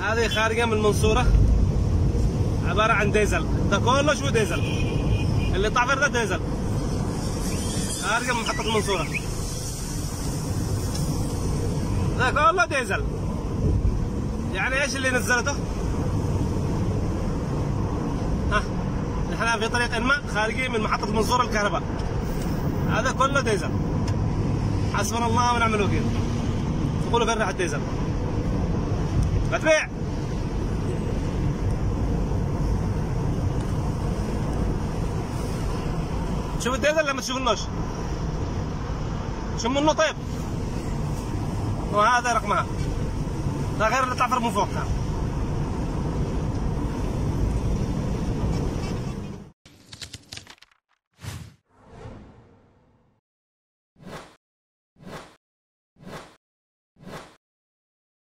هذه خارجة من المنصورة، عبارة عن ديزل، ده كله شو ديزل، اللي طافر ده ديزل، خارجة من محطة المنصورة، ده كله ديزل. يعني ايش اللي نزلته؟ ها نحن في طريق الماء خارجين من محطة المنصورة الكهرباء، هذا كله ديزل. حسبنا الله ونعم الوكيل. تقولوا فين راح الديزل؟ بتبيع. شوف الديزل لما تشوف النوش، شوف منه طيب، وهذا رقمها، ده غير اللي تعفر من فوق.